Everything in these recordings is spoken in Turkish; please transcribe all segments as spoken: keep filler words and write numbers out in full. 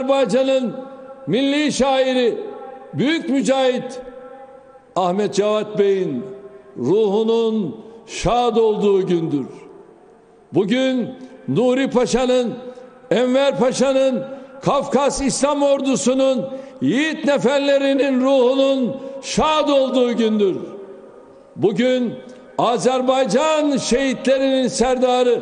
Azerbaycan'ın milli şairi, büyük mücahit Ahmet Cevat Bey'in ruhunun şad olduğu gündür. Bugün Nuri Paşa'nın, Enver Paşa'nın, Kafkas İslam Ordusu'nun, yiğit neferlerinin ruhunun şad olduğu gündür. Bugün Azerbaycan şehitlerinin serdarı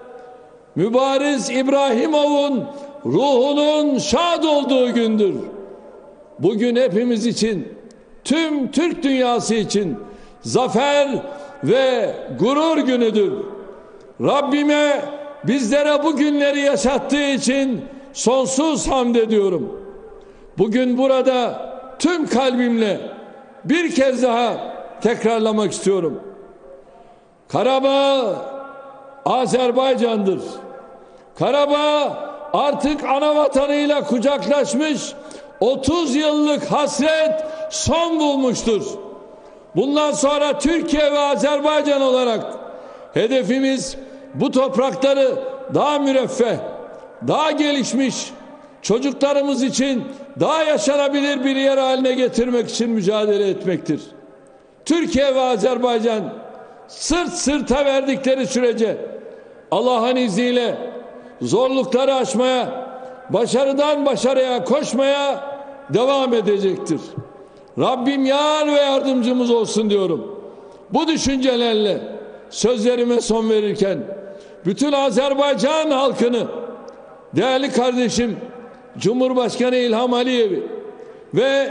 Mübariz İbrahimov'un ruhunun şad olduğu gündür. Bugün hepimiz için, tüm Türk dünyası için zafer ve gurur günüdür. Rabbime bizlere bu günleri yaşattığı için sonsuz hamd ediyorum. Bugün burada tüm kalbimle bir kez daha tekrarlamak istiyorum. Karabağ Azerbaycan'dır. Karabağ artık ana vatanıyla kucaklaşmış, otuz yıllık hasret son bulmuştur. Bundan sonra Türkiye ve Azerbaycan olarak hedefimiz bu toprakları daha müreffeh, daha gelişmiş, çocuklarımız için daha yaşanabilir bir yer haline getirmek için mücadele etmektir. Türkiye ve Azerbaycan sırt sırta verdikleri sürece Allah'ın izniyle zorlukları aşmaya, başarıdan başarıya koşmaya devam edecektir. Rabbim yar ve yardımcımız olsun diyorum. Bu düşüncelerle sözlerime son verirken bütün Azerbaycan halkını, değerli kardeşim Cumhurbaşkanı İlham Aliyev'i ve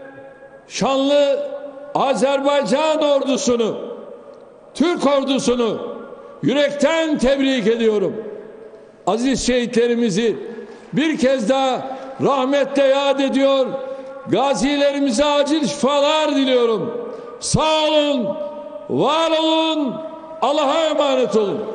şanlı Azerbaycan ordusunu, Türk ordusunu yürekten tebrik ediyorum. Aziz şehitlerimizi bir kez daha rahmetle yad ediyor, gazilerimize acil şifalar diliyorum. Sağ olun, var olun, Allah'a emanet olun.